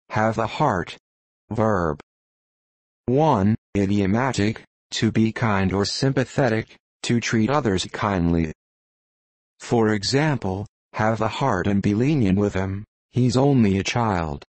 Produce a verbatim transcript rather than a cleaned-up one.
have the heart. Verb. one. Idiomatic, to be kind or sympathetic, to treat others kindly. For example, have the heart and be lenient with him, he's only a child.